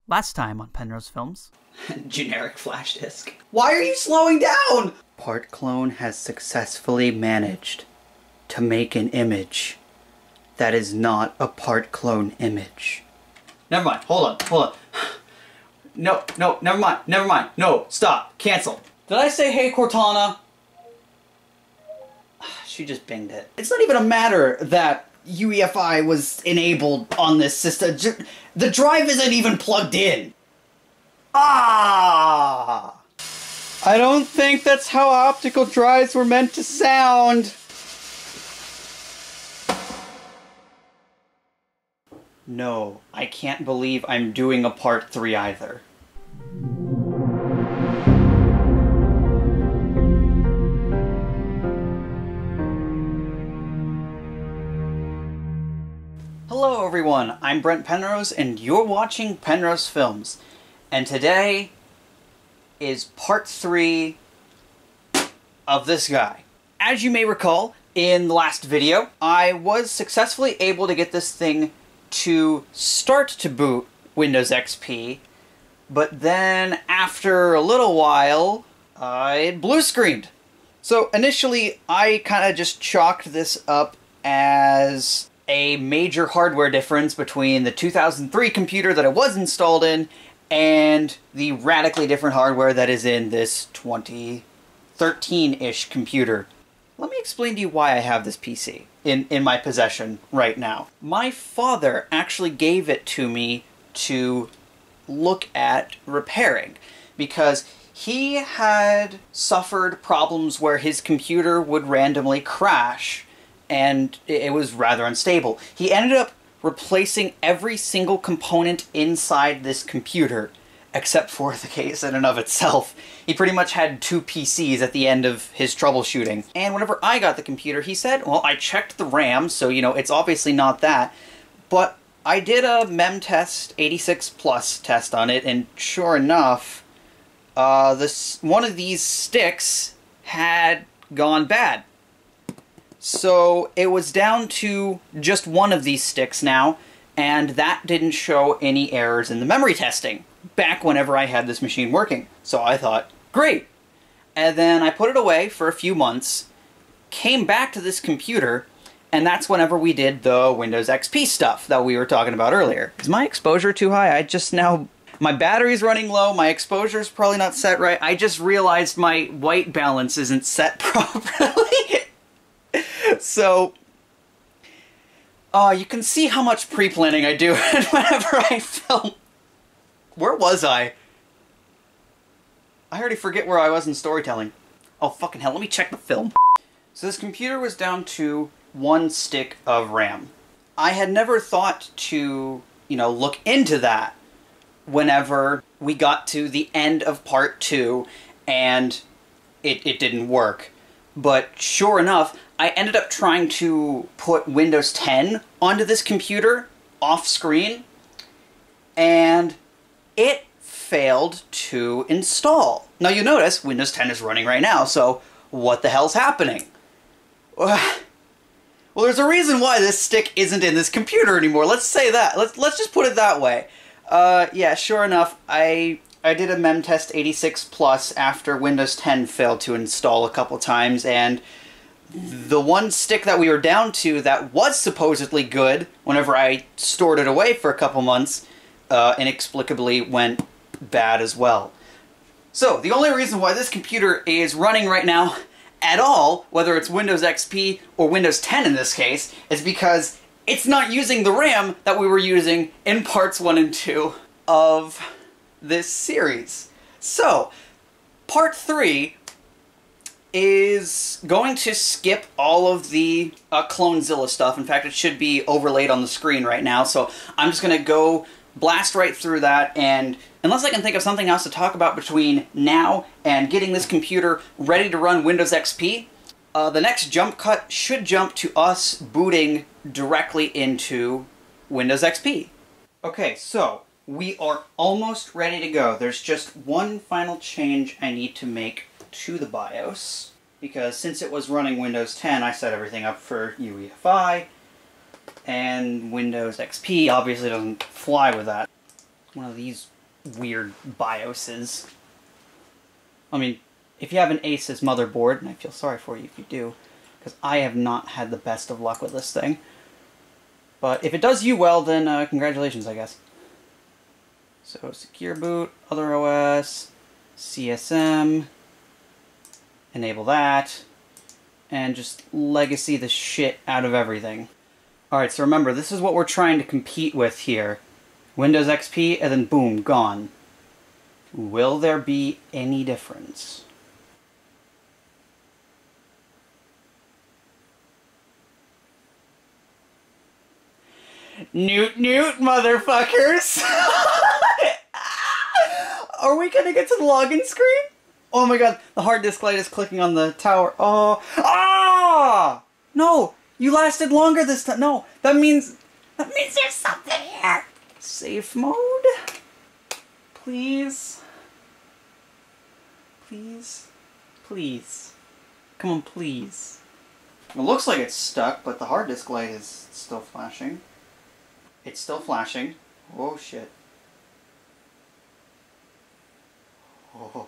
Last time on Penrose Films. Generic flash disk. Why are you slowing down? Part Clone has successfully managed to make an image that is not a Part Clone image. Never mind. Hold on. No, never mind. No, stop. Cancel. Did I say hey, Cortana? She just binged it. It's not even a matter that UEFI was enabled on this system. The drive isn't even plugged in. Ah! I don't think that's how optical drives were meant to sound. No, I can't believe I'm doing a part 3 either. Hello everyone, I'm Brent Penrose and you're watching Penrose Films. And today is part 3 of this guy. As you may recall, in the last video, I was successfully able to get this thing to start to boot Windows XP, but then after a little while, it blue screened. So initially, I kind of just chalked this up as a major hardware difference between the 2003 computer that it was installed in and the radically different hardware that is in this 2013-ish computer. Let me explain to you why I have this PC in my possession right now. My father actually gave it to me to look at repairing because he had suffered problems where his computer would randomly crash and it was rather unstable. He ended up replacing every single component inside this computer, except for the case in and of itself. He pretty much had 2 PCs at the end of his troubleshooting. And whenever I got the computer, he said, well, I checked the RAM, so, you know, it's obviously not that. But I did a mem test, 86 plus test on it, and sure enough, one of these sticks had gone bad. So it was down to just one of these sticks now, and that didn't show any errors in the memory testing back whenever I had this machine working. So I thought, great. And then I put it away for a few months, came back to this computer, and that's whenever we did the Windows XP stuff that we were talking about earlier. Is my exposure too high? My battery's running low, my exposure's probably not set right. I just realized my white balance isn't set properly. So, you can see how much pre-planning I do whenever I film. Where was I? I already forget where I was in storytelling. Oh, fucking hell, let me check the film. So this computer was down to 1 stick of RAM. I had never thought to, look into that whenever we got to the end of part 2 and it didn't work. But sure enough, I ended up trying to put Windows 10 onto this computer off screen, and it failed to install. Now you notice Windows 10 is running right now, so what the hell's happening? Well, there's a reason why this stick isn't in this computer anymore. Let's say that. Let's just put it that way. Yeah, sure enough, I did a mem test 86 plus after Windows 10 failed to install a couple times, and the one stick that we were down to that was supposedly good whenever I stored it away for a couple months inexplicably went bad as well. So the only reason why this computer is running right now at all, whether it's Windows XP or Windows 10 in this case, is because it's not using the RAM that we were using in parts 1 and 2 of this series. So, part 3 is going to skip all of the Clonezilla stuff. In fact, it should be overlaid on the screen right now, so I'm just going to go blast right through that, and unless I can think of something else to talk about between now and getting this computer ready to run Windows XP, the next jump cut should jump to us booting directly into Windows XP. Okay, so we are almost ready to go. There's just one final change I need to make to the BIOS, because since it was running Windows 10, I set everything up for UEFI, and Windows XP obviously doesn't fly with that. one of these weird BIOSes. I mean, if you have an Asus motherboard, and I feel sorry for you if you do, because I have not had the best of luck with this thing. But if it does you well, then congratulations, I guess. So, secure boot, other OS, CSM, enable that, and just legacy the shit out of everything. Alright, so remember, this is what we're trying to compete with here. Windows XP, and then boom, gone. Will there be any difference? Newt newt, motherfuckers! Are we gonna get to the login screen? Oh my god, the hard disk light is clicking on the tower. Oh. Ah! No! You lasted longer this time. No, that means there's something here. Safe mode? Please? Please? Please? Come on, please. It looks like it's stuck, but the hard disk light is still flashing. It's still flashing. Oh shit. Oh.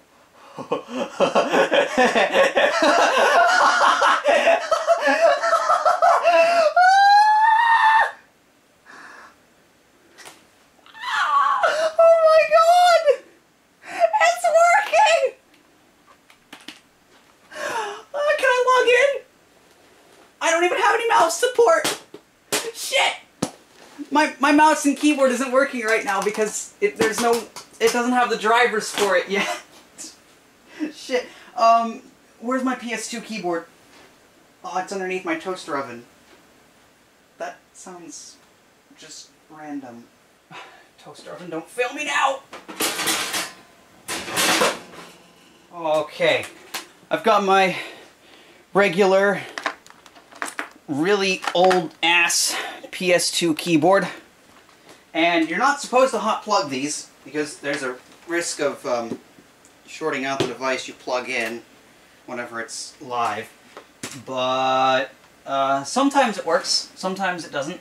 Oh my god! It's working! Can I log in? I don't even have any mouse support! Shit! My mouse and keyboard isn't working right now because it doesn't have the drivers for it yet. Shit. Where's my PS2 keyboard? Oh, it's underneath my toaster oven. That sounds just random. Toaster oven, don't fail me now! Okay. I've got my regular, really old-ass PS2 keyboard. And you're not supposed to hot plug these, because there's a risk of shorting out the device you plug in whenever it's live. But sometimes it works, sometimes it doesn't.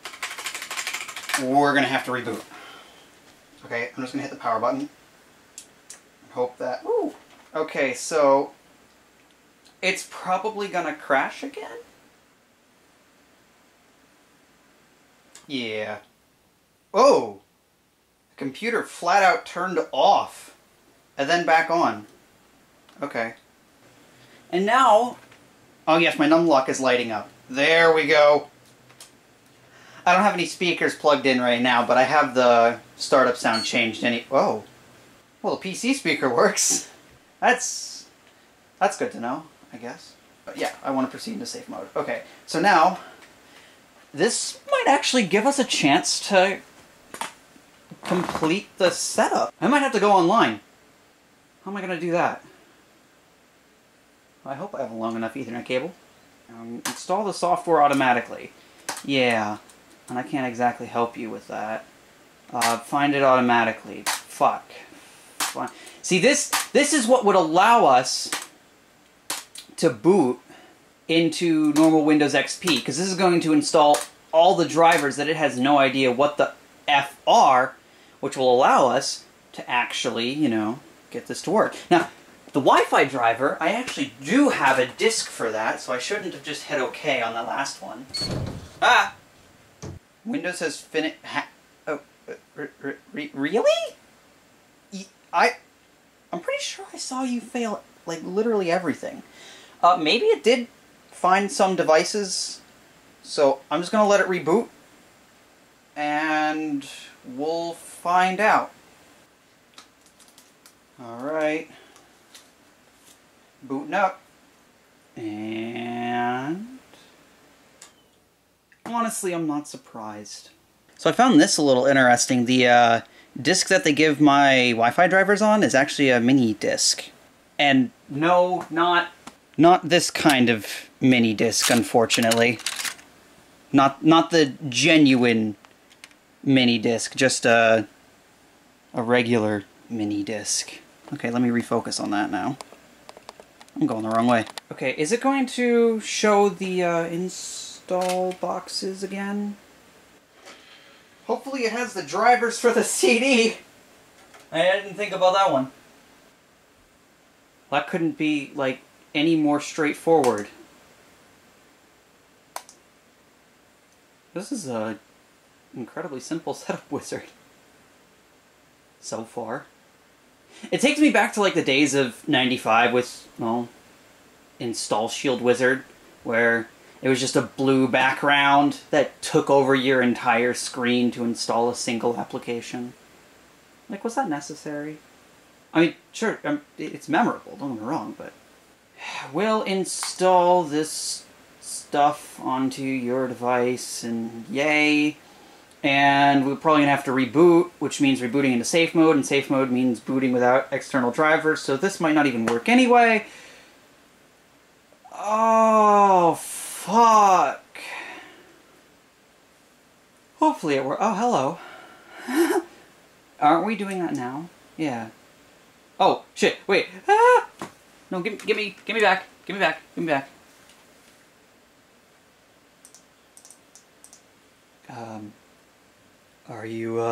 We're gonna have to reboot. Okay, I'm just gonna hit the power button. And hope that... Ooh. Okay, so it's probably gonna crash again? Yeah. Oh! The computer flat out turned off. And then back on. Okay. And now... Oh yes, my numlock is lighting up. There we go. I don't have any speakers plugged in right now, but I have the startup sound changed Whoa. Well, the PC speaker works. That's good to know, I guess. But yeah, I want to proceed into safe mode. Okay, so now... This might actually give us a chance to complete the setup. I might have to go online. How am I going to do that? I hope I have a long enough Ethernet cable. Install the software automatically. Yeah, and I can't exactly help you with that. Find it automatically. Fuck. Fine. See, this is what would allow us to boot into normal Windows XP, because this is going to install all the drivers that it has no idea what the F are, which will allow us to actually, you know, get this to work. Now, the Wi-Fi driver, I actually do have a disk for that, so I shouldn't have just hit OK on the last one. Ah! Windows has finished... Really? I'm pretty sure I saw you fail, like, literally everything. Maybe it did find some devices, so I'm just going to let it reboot, and we'll find out. Alright. Booting up. And... honestly, I'm not surprised. So I found this a little interesting. The disk that they give my Wi-Fi drivers on is actually a mini disk. And no, not this kind of mini disc, unfortunately. Not the genuine mini disc, just a regular mini disc. Okay, let me refocus on that now. I'm going the wrong way. Okay, is it going to show the install boxes again? Hopefully it has the drivers for the CD. I didn't think about that one. That couldn't be, like, any more straightforward. This is a incredibly simple setup wizard. So far. It takes me back to, like, the days of 95 with, well, Install Shield Wizard, where it was just a blue background that took over your entire screen to install a single application. Like, was that necessary? I mean, sure, it's memorable, don't get me wrong, but... We'll install this stuff onto your device, and yay. And we're probably gonna have to reboot, which means rebooting into safe mode, and safe mode means booting without external drivers, so this might not even work anyway. Oh, fuck. Hopefully it works. Oh, hello. Aren't we doing that now? Yeah. Oh, shit, wait. Ah! No, give me back. Give me back. Give me back. Are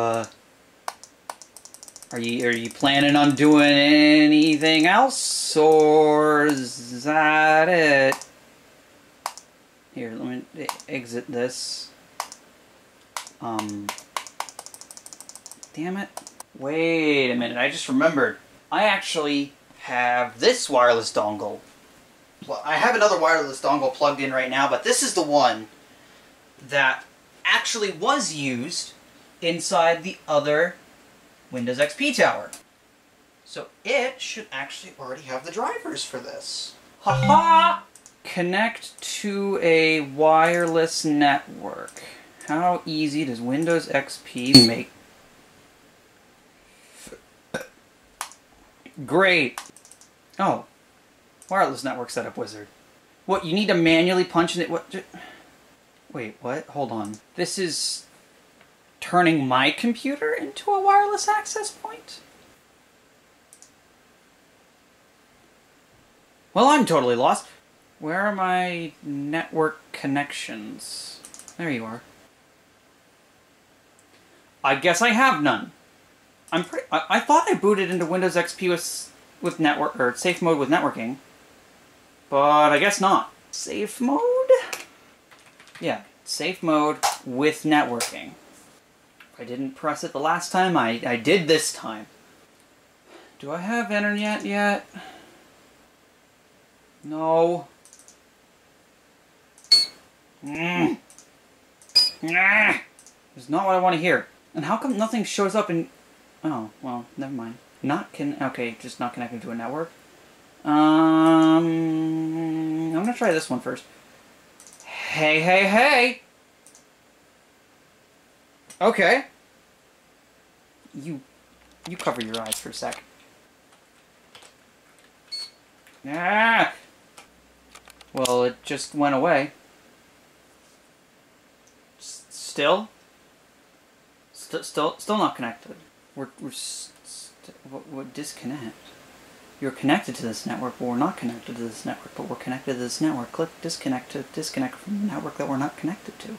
you planning on doing anything else, or is that it? Here, let me exit this. Damn it. Wait a minute, I just remembered. I actually have this wireless dongle. I have another wireless dongle plugged in right now, but this is the one that actually was used inside the other Windows XP tower. So it should actually already have the drivers for this. Haha! Connect to a wireless network. How easy does Windows XP make? Great! Oh. Wireless network setup wizard. What, you need to manually punch in it? What? Wait, what? Hold on. This is turning my computer into a wireless access point? Well, I'm totally lost. Where are my network connections? There you are. I guess I have none. I thought I booted into Windows XP with network, or safe mode with networking, but I guess not. Safe mode? Yeah, safe mode with networking. If I didn't press it the last time, I did this time. Do I have internet yet? No. Nah. It's not what I want to hear. And how come nothing shows up in... Oh, well, never mind. Okay, just not connected to a network. I'm gonna try this one first. Hey, hey, hey! Okay. You cover your eyes for a sec. Ah! Well, it just went away. Still not connected. What disconnect? You're connected to this network, but we're not connected to this network, but we're connected to this network. Click disconnect to disconnect from the network that we're not connected to.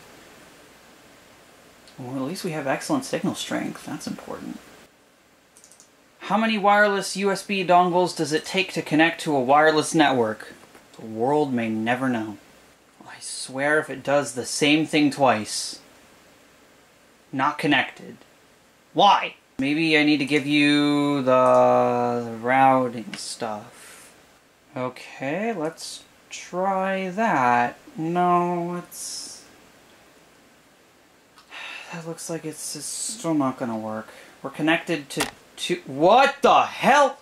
Well, at least we have excellent signal strength. That's important. How many wireless USB dongles does it take to connect to a wireless network? The world may never know. I swear if it does the same thing twice. Not connected. Why? Maybe I need to give you the routing stuff. Okay, let's try that. No, it's... That looks like it's just still not gonna work. We're connected to two... What the hell?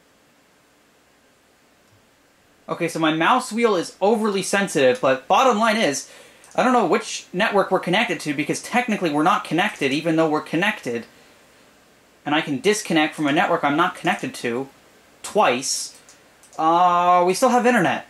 Okay, so my mouse wheel is overly sensitive, but bottom line is, I don't know which network we're connected to because technically we're not connected even though we're connected. And I can disconnect from a network I'm not connected to twice. We still have internet.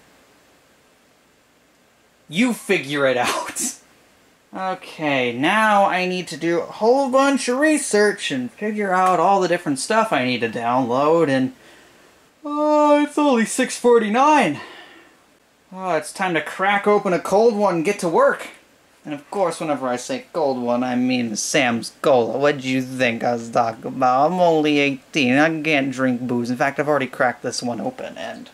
You figure it out. Okay, now I need to do a whole bunch of research and figure out all the different stuff I need to download, and it's only 6:49. Oh, it's time to crack open a cold one and get to work. And of course, whenever I say cold one, I mean Sam's Cola. What'd you think I was talking about? I'm only 18. I can't drink booze. In fact, I've already cracked this one open, and...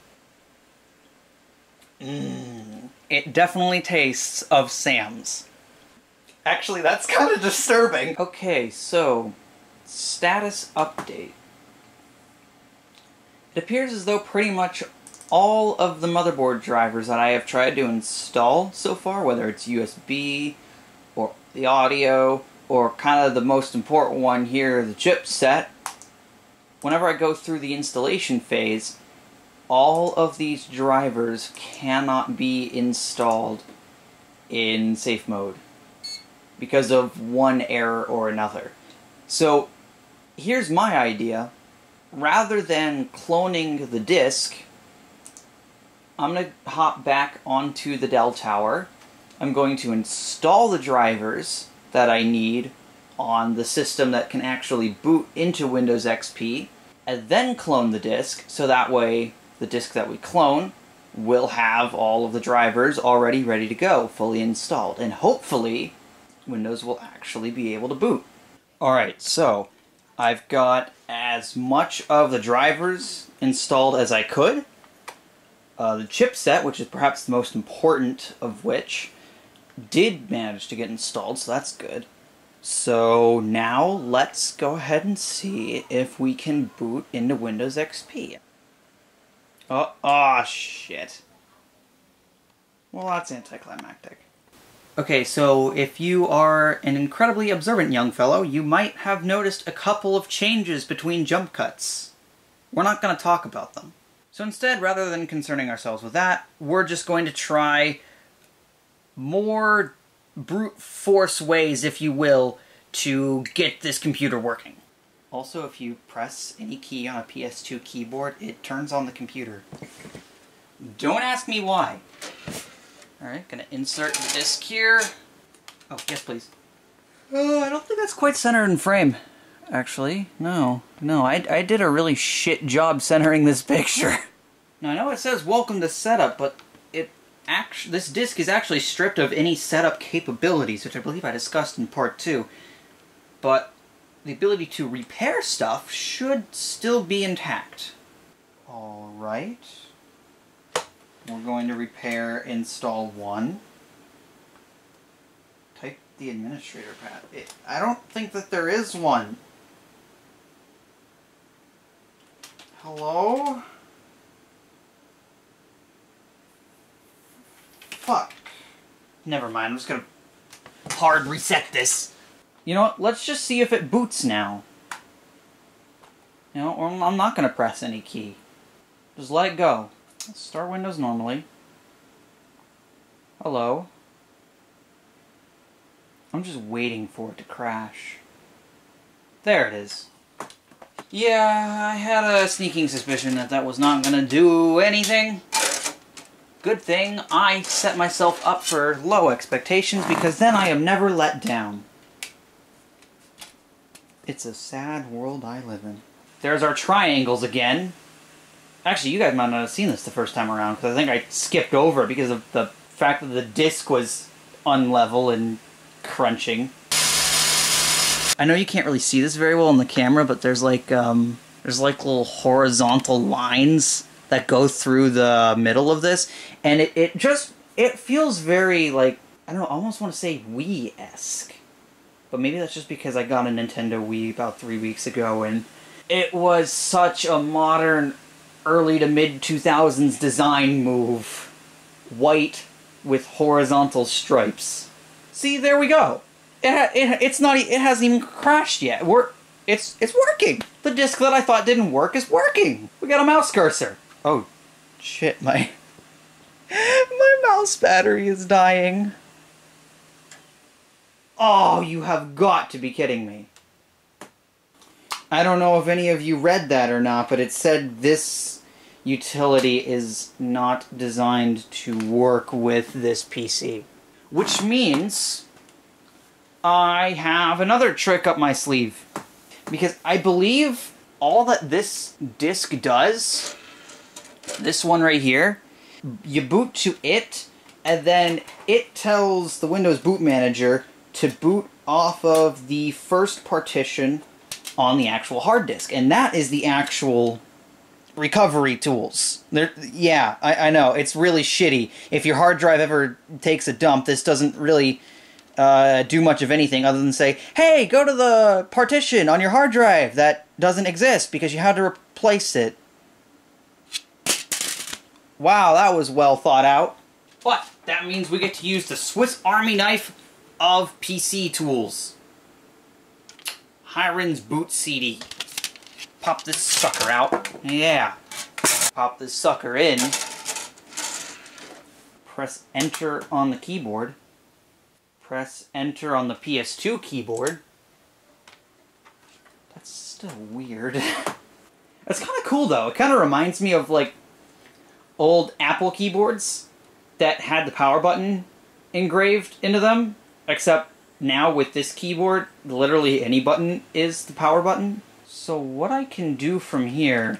it definitely tastes of Sam's. Actually, that's kind of disturbing. Okay, so... status update. It appears as though pretty much all of the motherboard drivers that I have tried to install so far, whether it's USB, or the audio, or kind of the most important one here, the chipset, whenever I go through the installation phase, all of these drivers cannot be installed in safe mode because of one error or another. So, here's my idea. Rather than cloning the disk, I'm going to hop back onto the Dell Tower. I'm going to install the drivers that I need on the system that can actually boot into Windows XP, and then clone the disk, so that way the disk that we clone will have all of the drivers already ready to go, fully installed, and hopefully Windows will actually be able to boot. Alright, so I've got as much of the drivers installed as I could. The chipset, which is perhaps the most important of which, did manage to get installed, so that's good. So now let's go ahead and see if we can boot into Windows XP. Oh, shit. Well, that's anticlimactic. Okay, so if you are an incredibly observant young fellow, you might have noticed a couple of changes between jump cuts. We're not going to talk about them. So instead, rather than concerning ourselves with that, we're just going to try more brute force ways, if you will, to get this computer working. Also, if you press any key on a PS2 keyboard, it turns on the computer. Don't ask me why. Alright, gonna insert the disc here. Oh, yes please. Oh, I don't think that's quite centered in frame. Actually, no. No, I did a really shit job centering this picture. Now, I know it says welcome to setup, but this disc is actually stripped of any setup capabilities, which I believe I discussed in part 2. But the ability to repair stuff should still be intact. Alright. We're going to repair install 1. Type the administrator path. I don't think that there is one. Hello? Fuck. Never mind, I'm just gonna hard reset this. You know what, let's just see if it boots now. You know, or I'm not gonna press any key. Just let it go. Let's start Windows normally. Hello? I'm just waiting for it to crash. There it is. Yeah, I had a sneaking suspicion that that was not gonna do anything. Good thing I set myself up for low expectations, because then I am never let down. It's a sad world I live in. There's our triangles again. Actually, you guys might not have seen this the first time around, because I think I skipped over it because of the fact that the disc was unlevel and crunching. I know you can't really see this very well on the camera, but there's like little horizontal lines that go through the middle of this, and it feels very, like, I don't know, I almost want to say Wii-esque. But maybe that's just because I got a Nintendo Wii about 3 weeks ago, and it was such a modern, early to mid-2000s design move. White with horizontal stripes. See, there we go. It hasn't even crashed yet. It's working. The disc that I thought didn't work is working. We got a mouse cursor. Oh, shit, my mouse battery is dying. Oh, you have got to be kidding me. I don't know if any of you read that or not, but it said this utility is not designed to work with this PC. Which means I have another trick up my sleeve. Because I believe all that this disc does, this one right here, you boot to it, and then it tells the Windows Boot Manager to boot off of the first partition on the actual hard disk, and that is the actual recovery tools. Yeah, I know, it's really shitty. If your hard drive ever takes a dump, this doesn't really do much of anything other than say, hey, go to the partition on your hard drive that doesn't exist because you had to replace it. Wow, that was well thought out. But that means we get to use the Swiss Army knife of PC tools. Hiren's Boot CD. Pop this sucker out. Yeah. Pop this sucker in. Press Enter on the keyboard. Press Enter on the PS2 keyboard. That's still weird. That's kind of cool, though. It kind of reminds me of, like, old Apple keyboards that had the power button engraved into them, except now with this keyboard, literally any button is the power button. So what I can do from here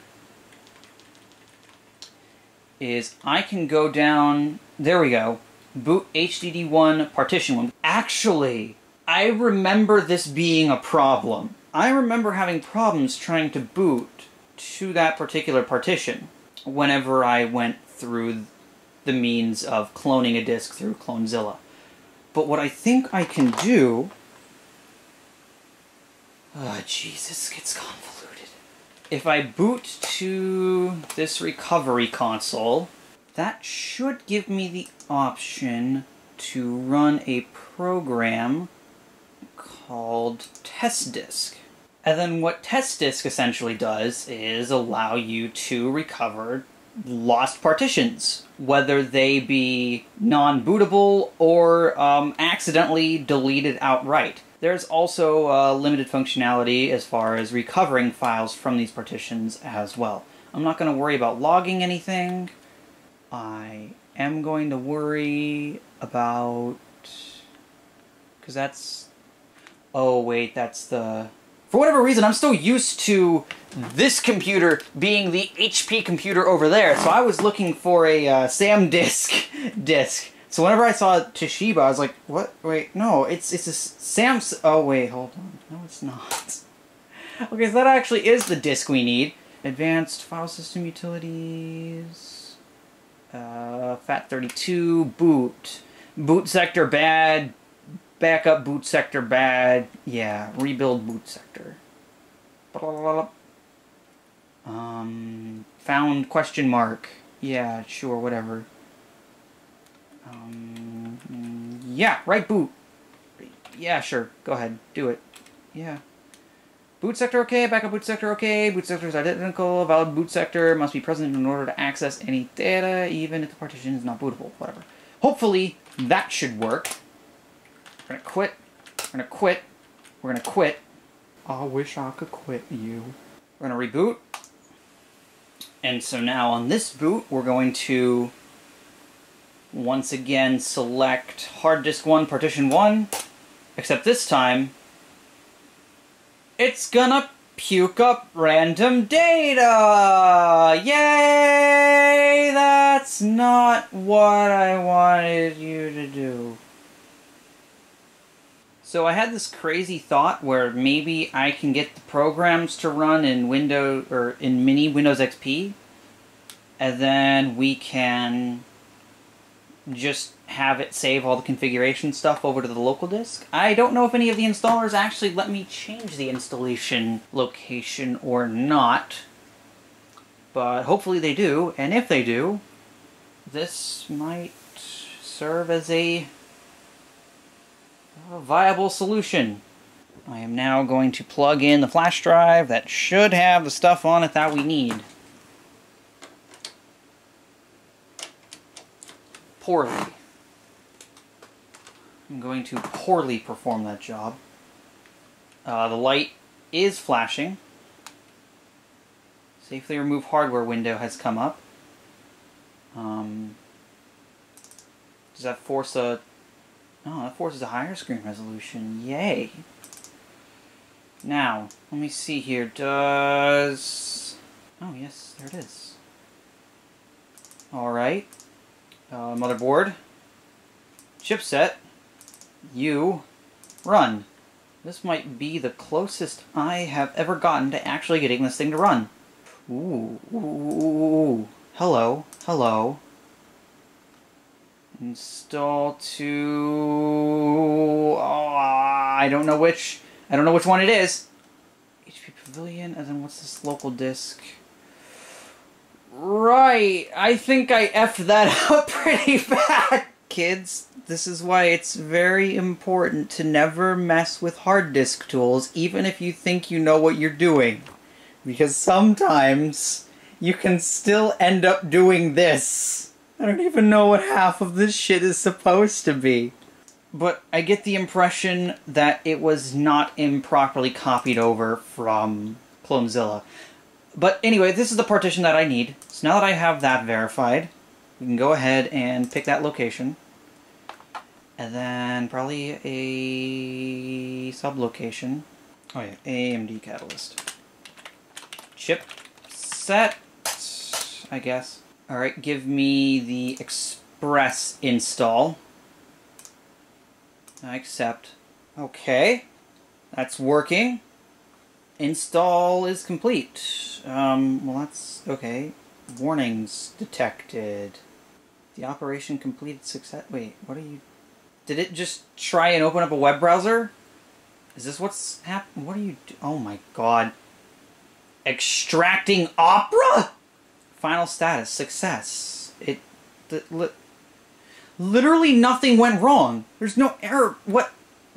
is I can go down, there we go, boot HDD1 partition 1. Actually, I remember this being a problem. I remember having problems trying to boot to that particular partition whenever I went through the means of cloning a disk through Clonezilla. But what I think I can do... Oh, Jesus, it's convoluted. If I boot to this recovery console, that should give me the option to run a program called test disk. And then what test disk essentially does is allow you to recover lost partitions, whether they be non-bootable or accidentally deleted outright. There's also limited functionality as far as recovering files from these partitions as well. I'm not going to worry about logging anything. I am going to worry about... because that's... oh wait, that's the... For whatever reason, I'm still used to this computer being the HP computer over there, so I was looking for a SamDisk disk. So whenever I saw Toshiba, I was like, what? Wait, no, it's a Sam's... oh wait, hold on. No, it's not. Okay, so that actually is the disk we need. Advanced File System Utilities... FAT32, boot. Boot sector bad. Backup boot sector bad. Yeah, rebuild boot sector. Found question mark. Yeah, sure, whatever. Yeah, right boot. Yeah, sure, go ahead, do it. Yeah. Boot sector okay, backup boot sector okay, boot sector is identical, valid boot sector must be present in order to access any data, even if the partition is not bootable, whatever. Hopefully, that should work. We're gonna quit. We're gonna quit. We're gonna quit. I wish I could quit you. We're gonna reboot. And so now on this boot, we're going to once again select hard disk 1, partition 1, except this time, it's gonna puke up random data! Yay! That's not what I wanted you to do. So I had this crazy thought where maybe I can get the programs to run in Windows or in Mini Windows XP, and then we can just have it save all the configuration stuff over to the local disk. I don't know if any of the installers actually let me change the installation location or not, but hopefully they do, and if they do, this might serve as a viable solution. I am now going to plug in the flash drive that should have the stuff on it that we need. Poorly. I'm going to poorly perform that job. The light is flashing. Safely remove hardware window has come up. Does that force a... oh, that forces a higher screen resolution. Yay! Now, let me see here. Does... oh, yes, there it is. Alright. Motherboard. Chipset, you run. This might be the closest I have ever gotten to actually getting this thing to run. Ooh. Hello. Install to... I don't know which one it is. HP Pavilion, and then what's this local disk? Right, I think I effed that up pretty bad. Kids, this is why it's very important to never mess with hard disk tools, even if you think you know what you're doing. Because sometimes you can still end up doing this. I don't even know what half of this shit is supposed to be. But I get the impression that it was not improperly copied over from Clonezilla. But anyway, this is the partition that I need. So now that I have that verified, we can go ahead and pick that location. And then probably a sub-location. Oh yeah, AMD Catalyst. Chip set, I guess. Alright, give me the Express install. I accept. Okay, that's working. Install is complete. Well that's okay. Warnings detected. The operation completed success. Wait, what are you... Did it just try and open up a web browser? Is this what's happened? What are you do? Oh my god. Extracting Opera? Final status, success. Literally nothing went wrong. There's no error. What?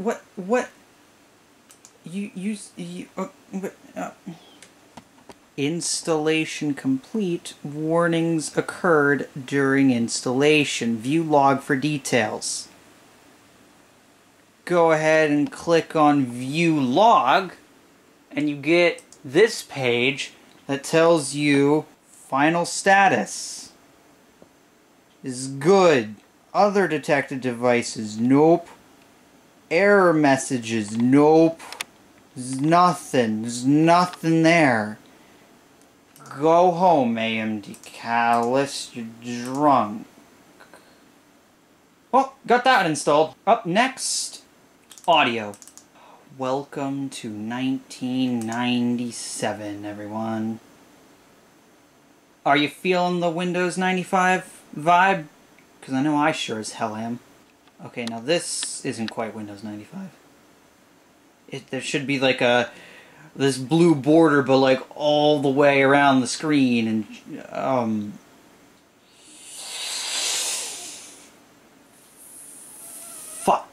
Installation complete. Warnings occurred during installation. View log for details. Go ahead and click on view log and you get this page that tells you final status is good. Other detected devices, nope. Error messages, nope. There's nothing there. Go home, AMD Catalyst, you're drunk. Well, got that installed. Up next, audio. Welcome to 1997, everyone. Are you feeling the Windows 95 vibe? Because I know I sure as hell am. Okay, now this isn't quite Windows 95. There should be like this blue border, but like all the way around the screen, and fuck.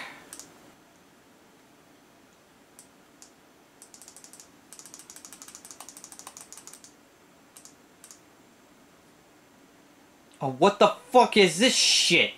Oh, what the fuck is this shit?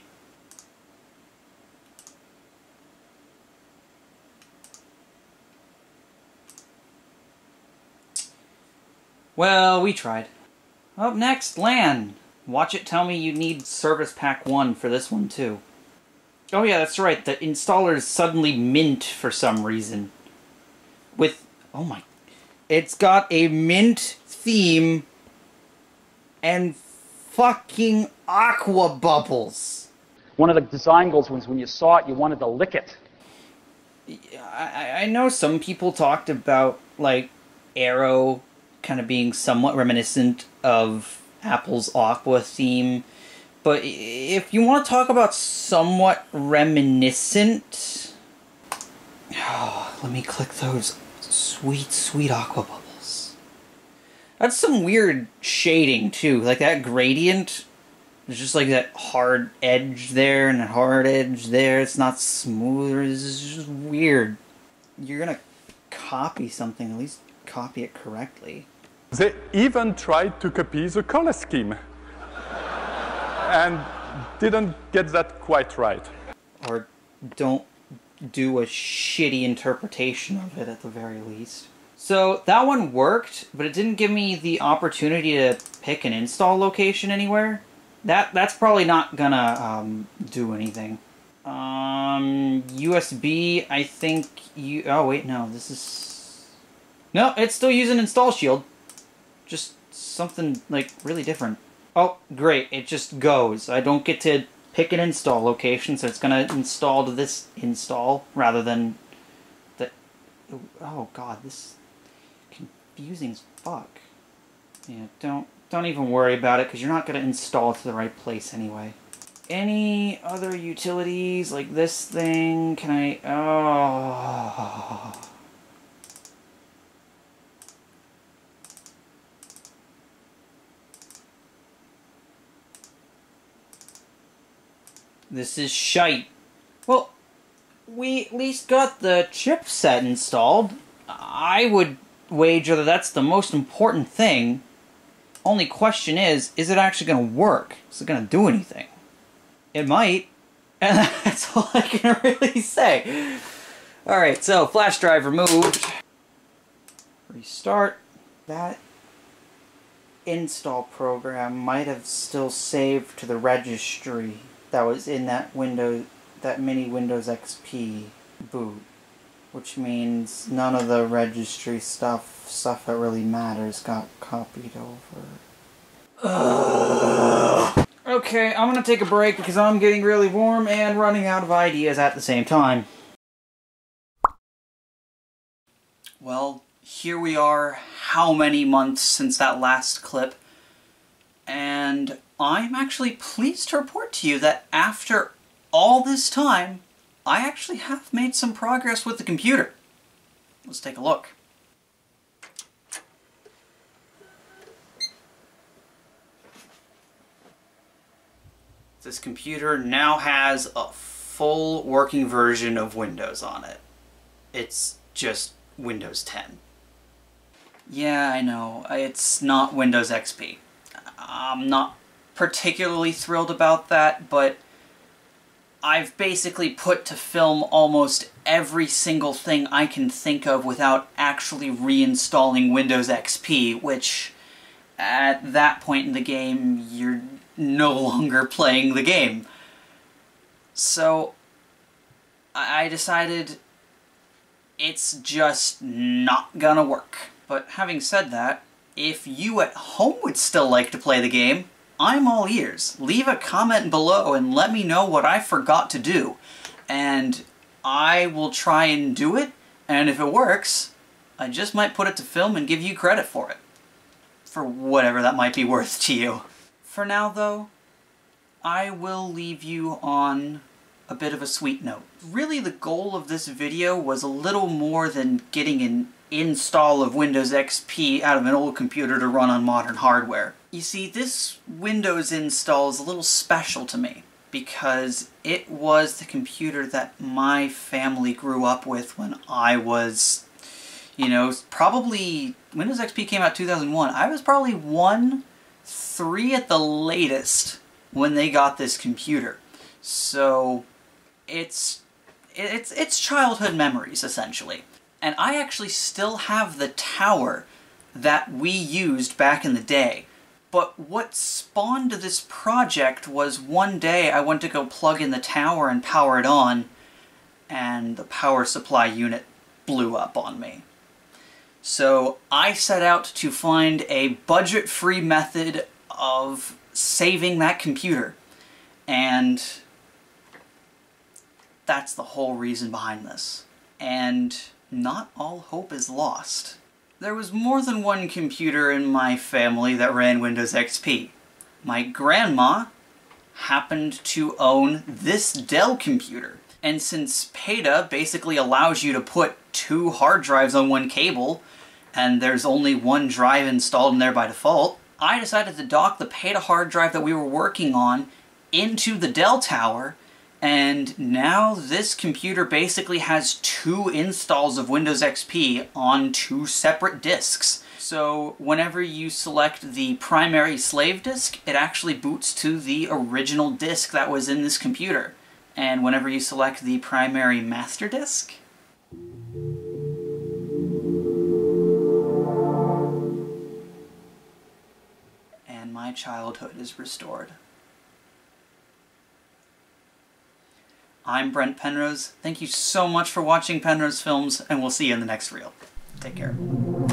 Well, we tried. Up next, LAN. Watch it tell me you need Service Pack 1 for this one, too. Oh yeah, that's right, the installer is suddenly mint for some reason. With... oh my... It's got a mint theme and fucking aqua bubbles. One of the design goals was when you saw it, you wanted to lick it. I know some people talked about, like, Arrow kind of being somewhat reminiscent of Apple's Aqua theme, but if you want to talk about somewhat reminiscent... oh, let me click those sweet, sweet aqua bubbles. That's some weird shading, too. Like, that gradient, there's just like that hard edge there and that hard edge there. It's not smooth. It's just weird. You're gonna copy something, at least copy it correctly. They even tried to copy the color scheme and didn't get that quite right. Or don't do a shitty interpretation of it at the very least. So that one worked, but it didn't give me the opportunity to pick an install location anywhere. That's probably not gonna do anything. USB, I think you... oh wait, no, this is... no, it's still using Install Shield. Just something, like, really different. Oh, great, it just goes. I don't get to pick an install location, so it's going to install to this install rather than the... Oh god, this is confusing as fuck. Yeah, don't even worry about it, because you're not going to install to the right place anyway. Any other utilities, like this thing, can I... Oh... This is shite. Well, we at least got the chipset installed. I would wager that that's the most important thing. Only question is it actually going to work? Is it going to do anything? It might. And that's all I can really say. Alright, so flash drive removed. Restart. That install program might have still saved to the registry that was in that mini Windows XP boot, which means none of the registry stuff that really matters got copied over. Okay, I'm gonna take a break because I'm getting really warm and running out of ideas at the same time. Well, here we are, how many months since that last clip, and I'm actually pleased to report to you that after all this time, I actually have made some progress with the computer. Let's take a look. This computer now has a full working version of Windows on it. It's just Windows 10. Yeah, I know, it's not Windows XP. I'm not particularly thrilled about that, but I've basically put to film almost every single thing I can think of without actually reinstalling Windows XP, which at that point in the game, you're no longer playing the game. So I decided it's just not gonna work. But having said that, if you at home would still like to play the game, I'm all ears. Leave a comment below and let me know what I forgot to do. And I will try and do it, and if it works, I just might put it to film and give you credit for it. For whatever that might be worth to you. For now, though, I will leave you on a bit of a sweet note. Really, the goal of this video was a little more than getting an install of Windows XP out of an old computer to run on modern hardware. You see, this Windows install is a little special to me because it was the computer that my family grew up with when I was, you know, probably... Windows XP came out 2001. I was probably 3 at the latest when they got this computer. So it's childhood memories, essentially. And I actually still have the tower that we used back in the day. But what spawned this project was one day I went to go plug in the tower and power it on, and the power supply unit blew up on me. So I set out to find a budget-free method of saving that computer, and that's the whole reason behind this. And not all hope is lost. There was more than one computer in my family that ran Windows XP. My grandma happened to own this Dell computer, and since PETA basically allows you to put 2 hard drives on one cable, and there's only one drive installed in there by default, I decided to dock the PETA hard drive that we were working on into the Dell tower, and now this computer basically has 2 installs of Windows XP on 2 separate disks. So whenever you select the primary slave disk, it actually boots to the original disk that was in this computer. And whenever you select the primary master disk, and my childhood is restored. I'm Brent Penrose. Thank you so much for watching Penrose Films, and we'll see you in the next reel. Take care.